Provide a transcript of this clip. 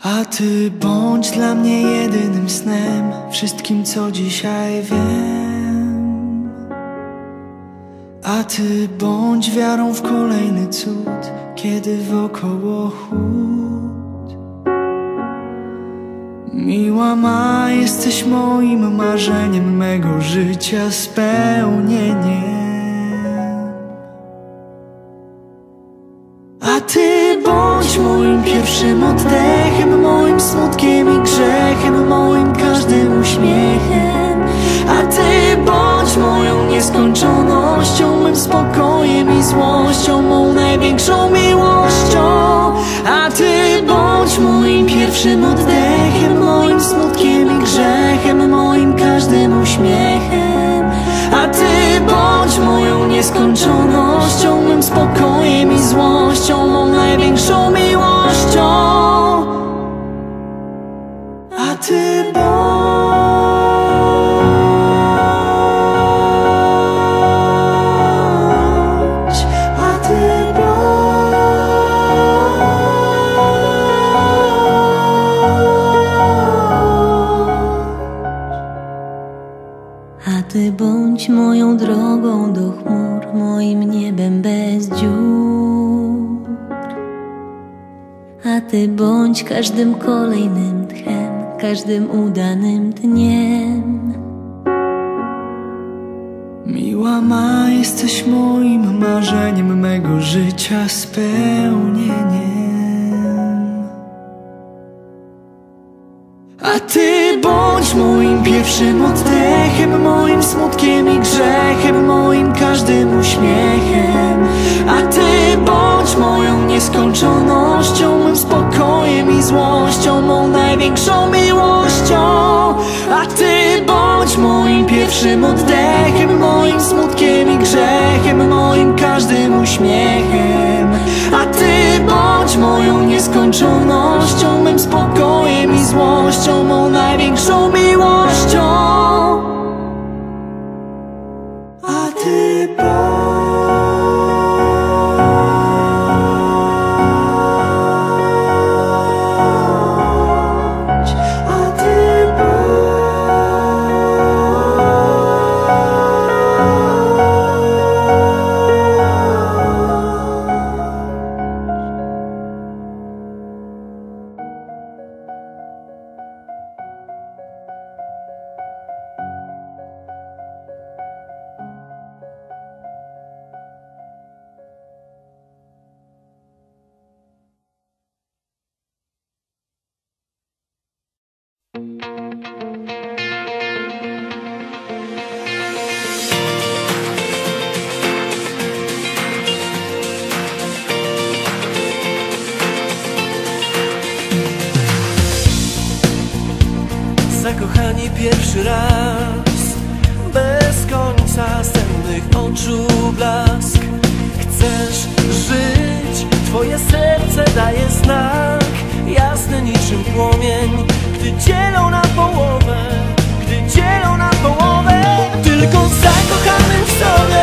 A ty bądź dla mnie jedynym snem, wszystkim co dzisiaj wiem. A ty bądź wiarą w kolejny cud, kiedy wokoło chłód. Miła ma, jesteś moim marzeniem, mego życia spełnieniem. A ty bądź moim pierwszym oddechem, moim smutkiem i grzechem, moim każdym uśmiechem. A ty bądź moją nieskończonością, mym spokojem i złością, mą największą miłością. A ty bądź moim pierwszym oddechem, moim smutkiem i grzechem, moim każdym uśmiechem. A ty bądź moją nieskończonością, mym spokojem i złością, mą największą miłością. A ty Ty bądź moją drogą do chmur, moim niebem bez dziur. A ty bądź każdym kolejnym tchem, każdym udanym dniem. Miła ma, jesteś moim marzeniem, mego życia spełnieniem. A ty bądź moim pierwszym oddechem, moim smutkiem i grzechem, moim każdym uśmiechem. A ty bądź moją nieskończonością, mym spokojem i złością, mą największą miłością. A ty bądź moim pierwszym oddechem, moim smutkiem i grzechem, moim każdym uśmiechem. A ty bądź moją nieskończonością, mym spokojem i złością, mą największą miłością. A ty zakochani pierwszy raz, bez końca sennych oczu blask. Chcesz żyć, twoje serce daje znak, jasny niczym płomień, gdy dzielą na połowę, gdy dzielą na połowę. Tylko zakochanym w sobie